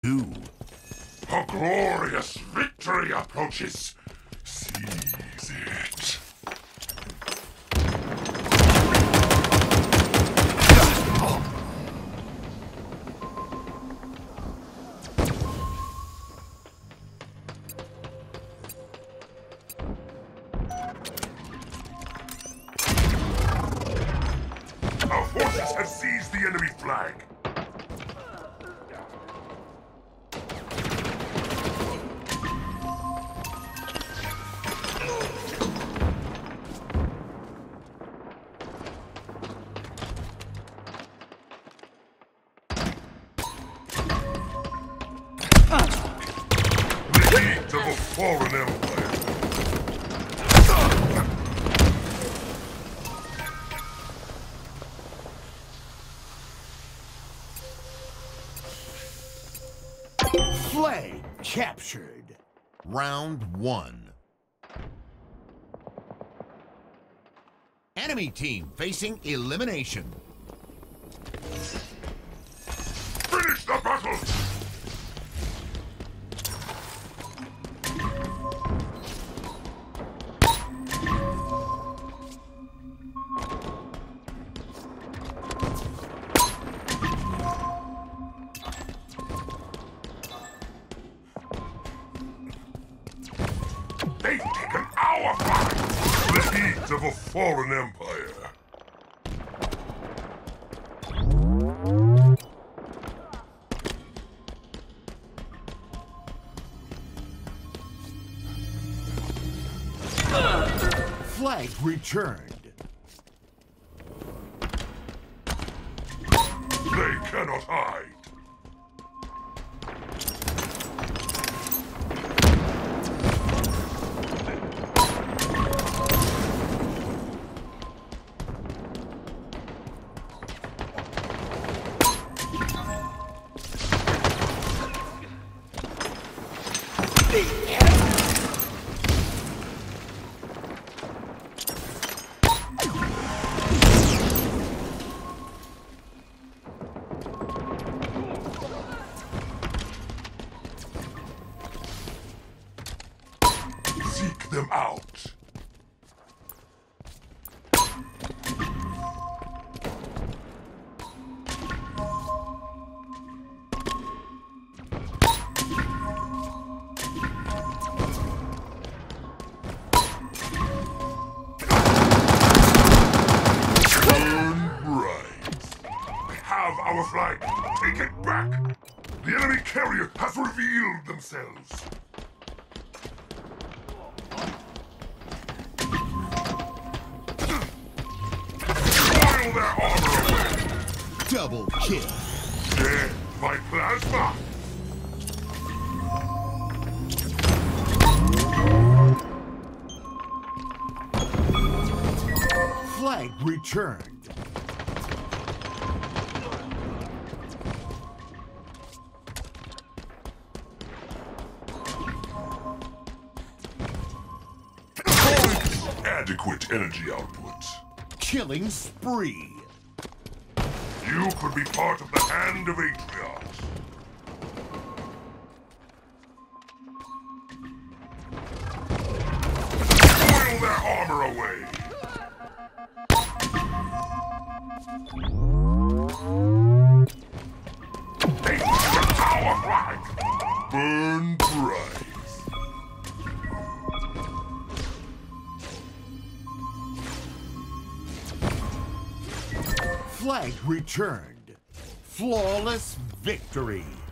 2. A glorious victory approaches. Seize it. Our forces have seized the enemy flag. The heat of a fallen empire. Flag captured. Round 1. Enemy team facing elimination. Finish the battle! They've taken our flag! The heat of a fallen empire. Flag returned. They cannot hide. Seek them out. Burn bright. We have our flag. Take it back. The enemy carrier has revealed themselves. Spoil their armor away. Double kill. Dead by plasma. Flag returned. Adequate energy output. Killing spree. You could be part of the Hand of Atrios. Spoil their armor away. They took our flag. Burn bright. Flag returned. Flawless victory.